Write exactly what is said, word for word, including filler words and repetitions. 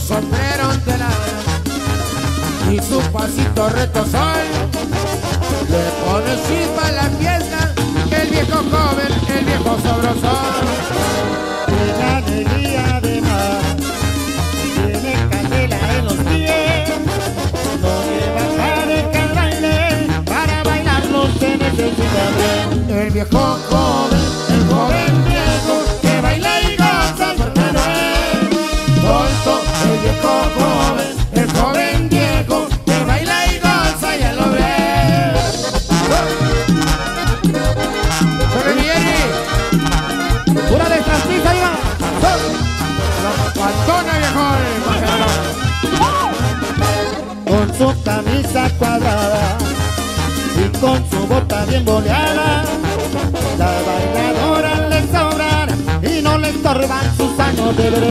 sombrero de lana y su pasito retozón, le pone chispa a la fiesta, el viejo joven, el viejo sabrosón. Tiene alegría de mar, tiene candela en los pies, no lleva de al baile, para bailarlo se necesita bien. El viejo joven, el joven viejo, que baila y goza porque no es tonto. El viejo joven, el joven viejo, que baila y goza, ya lo ves. ¡Sobre Migueli! ¡Pura de trastiza, ahí va! ¡La pantona, viejo! Con su camisa cuadrada y con su bota bien boleada, la bailadora le sobran y no le estorban sus años de